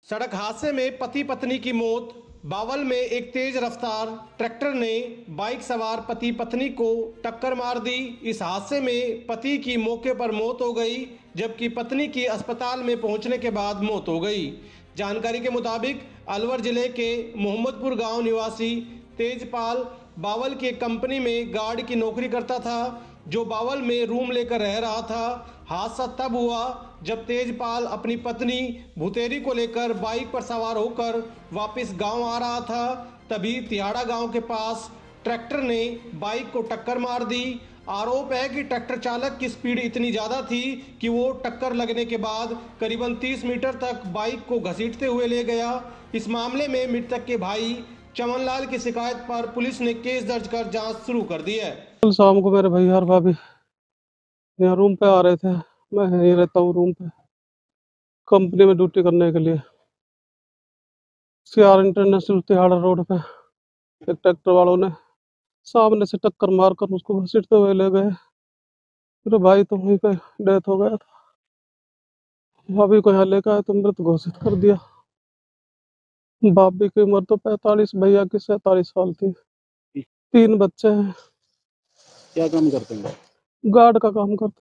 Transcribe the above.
सड़क हादसे में पति पत्नी की मौत। बावल में एक तेज रफ्तार ट्रैक्टर ने बाइक सवार पति पत्नी को टक्कर मार दी। इस हादसे में पति की मौके पर मौत हो गई, जबकि पत्नी की अस्पताल में पहुंचने के बाद मौत हो गई। जानकारी के मुताबिक अलवर जिले के मोहम्मदपुर गांव निवासी तेजपाल बावल की एक कंपनी में गार्ड की नौकरी करता था, जो बावल में रूम लेकर रह रहा था। हादसा तब हुआ जब तेजपाल अपनी पत्नी भुतेरी को लेकर बाइक पर सवार होकर वापस गांव आ रहा था। तभी तिहाड़ा गांव के पास ट्रैक्टर ने बाइक को टक्कर मार दी। आरोप है कि ट्रैक्टर चालक की स्पीड इतनी ज़्यादा थी कि वो टक्कर लगने के बाद करीबन 30 मीटर तक बाइक को घसीटते हुए ले गया। इस मामले में मृतक के भाई चमनलाल की शिकायत पर पुलिस ने केस दर्ज कर जांच शुरू कर दी है। कल शाम को मेरे भैया और भाभी यहाँ रूम पे आ रहे थे। मैं यहीं रहता हूँ रूम पे, कंपनी में ड्यूटी करने के लिए। सीआर इंटरनेशनल तिहाड़ा रोड पे एक ट्रैक्टर वालों ने सामने से टक्कर मारकर उसको घसीटते हुए ले गए। मेरे भाई तो वहीं पे डेथ हो गया था। भाभी को यहाँ लेकर आए तो मृत घोषित कर दिया। भाभी की उम्र तो 45, भैया की 47 साल थी। 3 बच्चे हैं। क्या काम करते हैं? गार्ड का काम करते।